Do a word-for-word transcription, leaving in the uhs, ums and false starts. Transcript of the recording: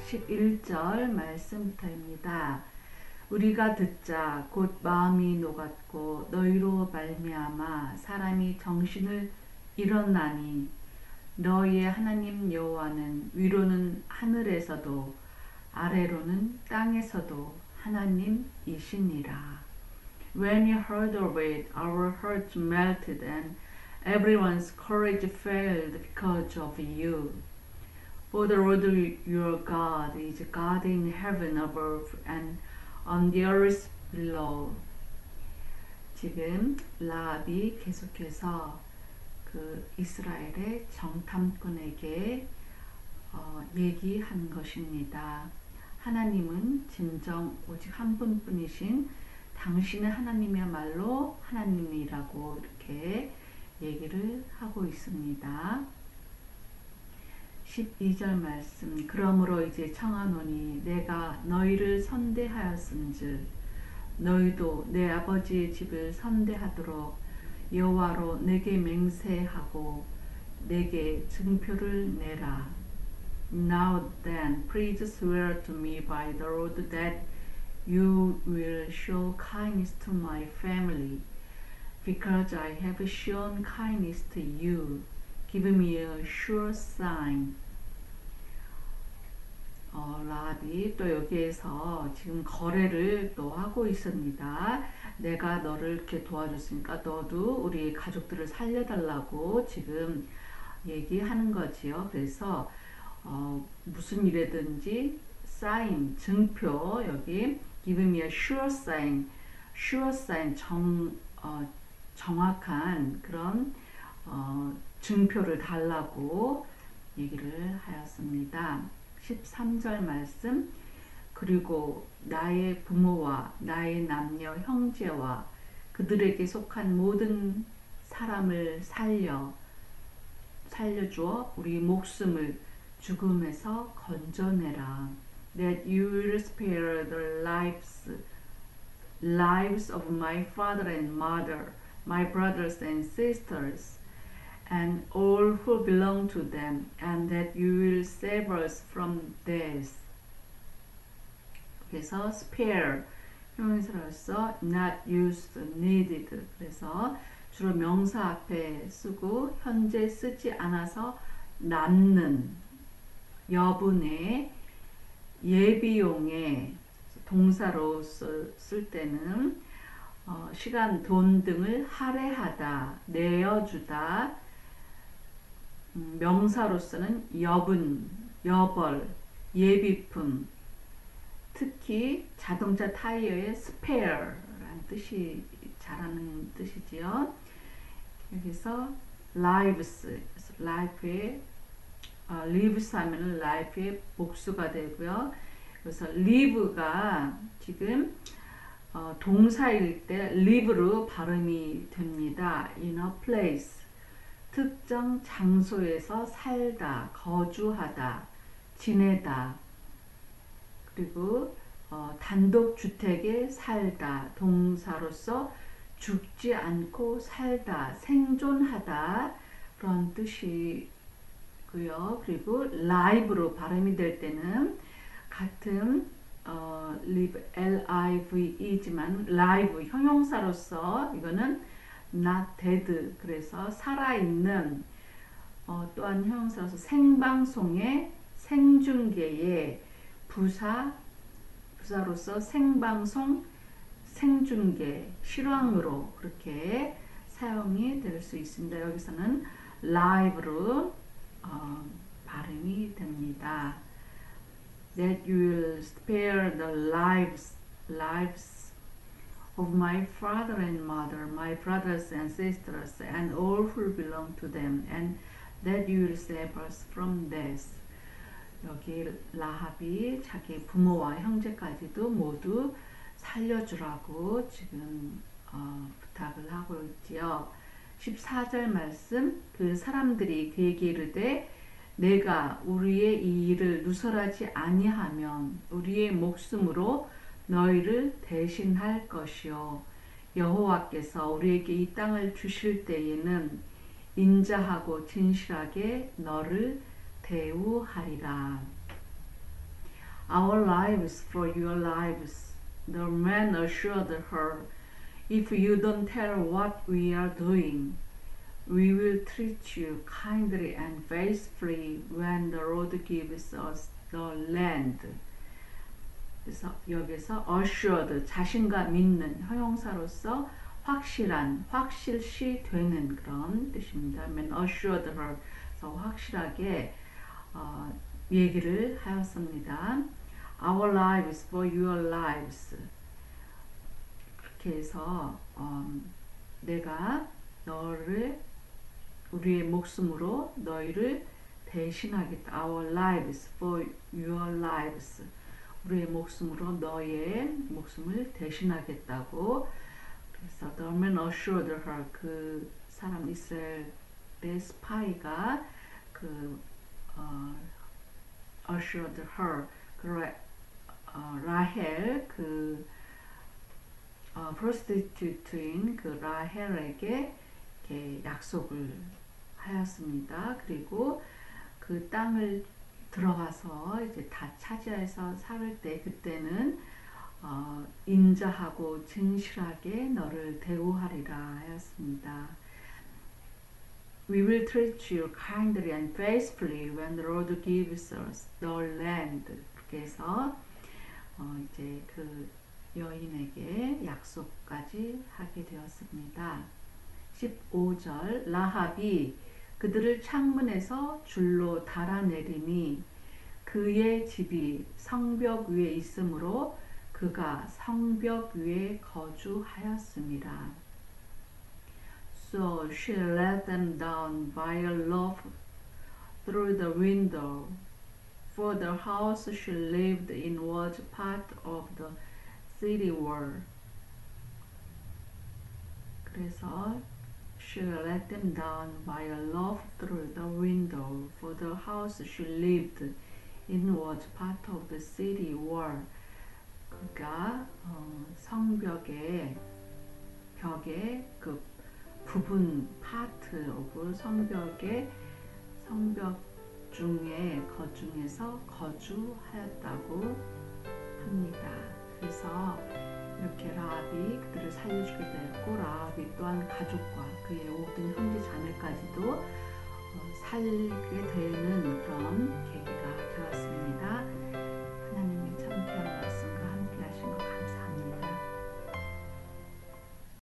십일 절 말씀부터입니다. 우리가 듣자 곧 마음이 녹았고 너희로 말미암아 사람이 정신을 잃었나니 너희의 하나님 여호와는 위로는 하늘에서도 아래로는 땅에서도 하나님이시니라. When we heard of it, our hearts melted and everyone's courage failed because of you. For the Lord your God is God in heaven above and on the earth below. 지금 라합이 계속해서 그 이스라엘의 정탐꾼에게 어, 얘기한 것입니다. 하나님은 진정 오직 한 분뿐이신 당신의 하나님이야말로 하나님이라고 이렇게 얘기를 하고 있습니다. 십이 절 말씀. 그러므로 이제 청하노니 내가 너희를 선대하였은즉 너희도 내 아버지의 집을 선대하도록 여호와로 내게 맹세하고 내게 증표를 내라. Now then, please swear to me by the Lord that you will show kindness to my family, because I have shown kindness to you. Give me a sure sign. 어, 라합이 또 여기에서 지금 거래를 또 하고 있습니다. 내가 너를 이렇게 도와줬으니까 너도 우리 가족들을 살려달라고 지금 얘기하는 거지요. 그래서 어, 무슨 일이든지 sign, 증표, 여기 give me a sure sign, sure sign, 정, 어, 정확한 그런 어, 증표를 달라고 얘기를 하였습니다. 십삼 절 말씀. 그리고 나의 부모와 나의 남녀 형제와 그들에게 속한 모든 사람을 살려 살려주어 우리 목숨을 죽음에서 건져내라. That you will spare the lives lives of my father and mother, my brothers and sisters, and all who belong to them, and that you will save us from death. 그래서 spare 형용사로서 not used, needed. 그래서 주로 명사 앞에 쓰고 현재 쓰지 않아서 남는 여분의 예비용의 동사로 쓸, 쓸 때는 어, 시간, 돈 등을 할애하다, 내어주다. 음, 명사로서는 여분, 여벌, 예비품. 특히 자동차 타이어의 spare라는 뜻이 잘하는 뜻이지요. 여기서 lives, life의 어, lives 하면 life의 복수가 되고요. 그래서 live가 지금 어, 동사일 때 live로 발음이 됩니다. in a place, 특정 장소에서 살다, 거주하다, 지내다. 그리고 어, 단독주택에 살다, 동사로서 죽지 않고 살다, 생존하다 그런 뜻이고요. 그리고 live로 발음이 될 때는 같은 어, live, L-I-V-E지만 live 형용사로서 이거는 not dead, 그래서 살아있는. 어, 또한 형용사로서 생방송의, 생중계의, 부사, 부사로서 생방송, 생중계, 실황으로 그렇게 사용이 될 수 있습니다. 여기서는 live로 어, 발음이 됩니다. That you will spare the lives, lives of my father and mother, my brothers and sisters, and all who belong to them, and that you will save us from death. 여기 라합이 자기 부모와 형제까지도 모두 살려주라고 지금 어, 부탁을 하고 있지요. 십사 절 말씀. 그 사람들이 그에게 이르되 내가 우리의 이 일을 누설하지 아니하면 우리의 목숨으로 너희를 대신할 것이요 여호와께서 우리에게 이 땅을 주실 때에는 인자하고 진실하게 너를 대우하리라. our lives for your lives. The man assured her, if you don't tell what we are doing, we will treat you kindly and faithfully when the Lord gives us the land. 그래서 여기서 assured, 자신감 있는 형용사로서 확실한, 확실시 되는 그런 뜻입니다. Man assured her, 그래서 확실하게 어, 얘기를 하였습니다. Our lives for your lives. 그렇게 해서 어, 내가 너를 우리의 목숨으로 너희를 대신하겠다. Our lives for your lives. 우리의 목숨으로 너의 목숨을 대신하겠다고. 그래서 the man assured her, 그 사람 이스라엘의 스파이가 그 어, assured her, 그 라, 어, 라헬 그 어, prostitute인 그 라헬에게 이렇게 약속을 하였습니다. 그리고 그 땅을 들어가서 이제 다 차지해서 살 때 그때는 어, 인자하고 진실하게 너를 대우하리라 하였습니다. We will treat you kindly and faithfully when the Lord gives us the land. 그렇게 해서 어, 이제 그 여인에게 약속까지 하게 되었습니다. 십오 절 라합이 그들을 창문에서 줄로 달아내리니 그의 집이 성벽 위에 있으므로 그가 성벽 위에 거주하였습니다. So she let them down by a loft through the window, for the house she lived in was part of the city wall. 그래서 she let them down by a loft through the window, for the house she lived in was part of the city wall. 그가 어, 성벽의 벽의 그 부분 파트 오브 성벽의 성벽 중에 거중에서 거주하였다고 합니다. 그래서 이렇게 라합이 그들을 살려주게 되었고 라합이 또한 가족과 그의 모든 형제 자매까지도 어, 살게 되는 그런 계기가 되었습니다.